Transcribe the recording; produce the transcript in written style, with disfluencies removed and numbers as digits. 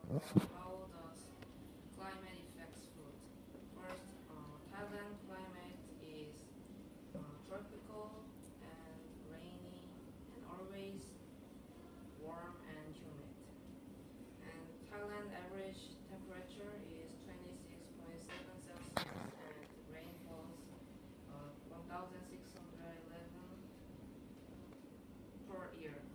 How does climate affects food? First, Thailand climate is tropical and rainy and always warm and humid. And Thailand average temperature is 26.7 Celsius and rainfalls 1,611 per year.